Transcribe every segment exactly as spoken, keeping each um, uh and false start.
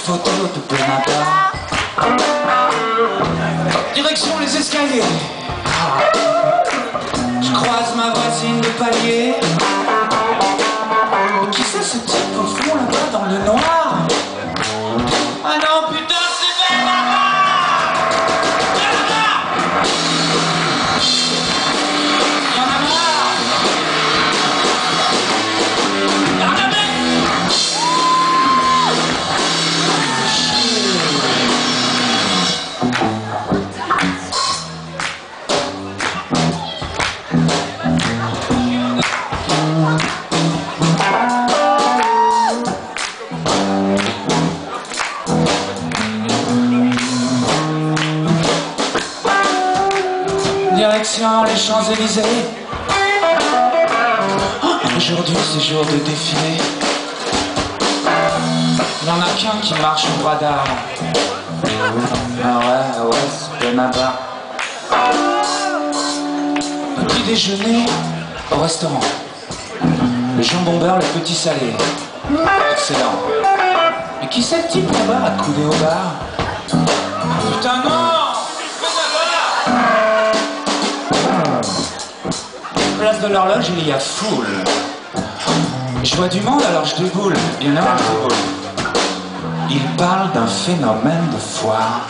photo de Benabar. Direction les escaliers. Je croise ma voisine de palier. Mais qui c'est ce type au fond là-bas dans le noir? Ah non, putain, c'est Benabar! Benabar! Y'en a marre! Y'en a marre! Direction les Champs-Élysées. Oh, aujourd'hui c'est jour de défilé. Il y en a qu'un qui marche au bras d'armes. Ah ouais, ouais, c'est Benabar. Petit déjeuner au restaurant. Le jambon beurre, le petit salé. Excellent. Mais qui c'est le type là-bas à couler au bar? Putain non! Place de l'horloge, il y a foule. Je vois du monde, alors je déboule. Il y en a un qui déboule. Il parle d'un phénomène de foire.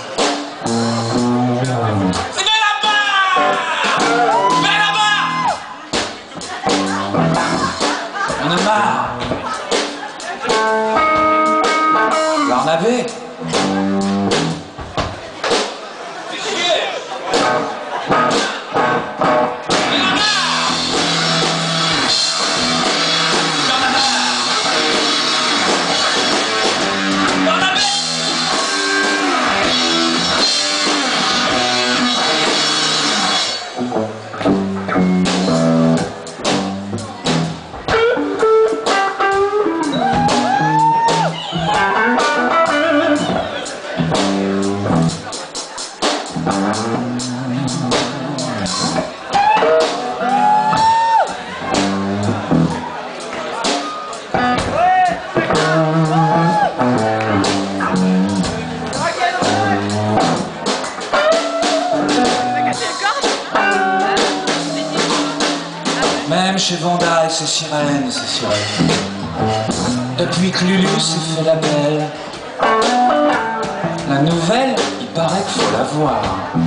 C'est Benabar! Benabar! On a marre. Vous en avez? Même chez Vanda et ses sirènes, ses sirènes. Depuis que Lulu s'est fait la belle, la nouvelle, il paraît qu'il faut la voir.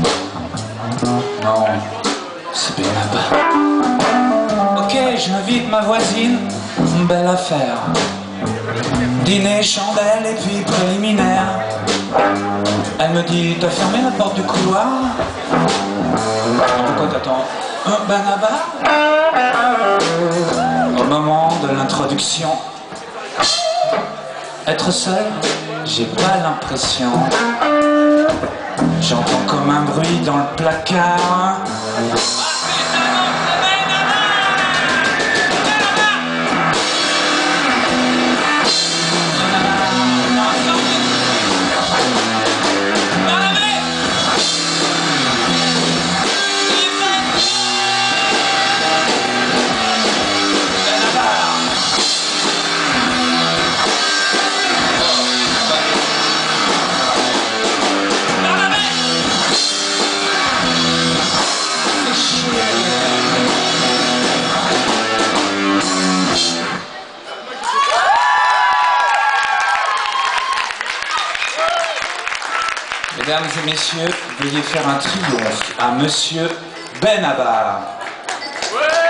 Non, c'est Benabar. Ok, j'invite ma voisine, une belle affaire. Dîner, chandelle et puis préliminaire. Elle me dit, t'as fermé la porte du couloir? Pourquoi t'attends? Un Benabar? Au moment de l'introduction, être seul, j'ai pas l'impression. J'entends comme un bruit dans le placard. Mesdames et messieurs, veuillez faire un triomphe à Monsieur Benabar. Ouais.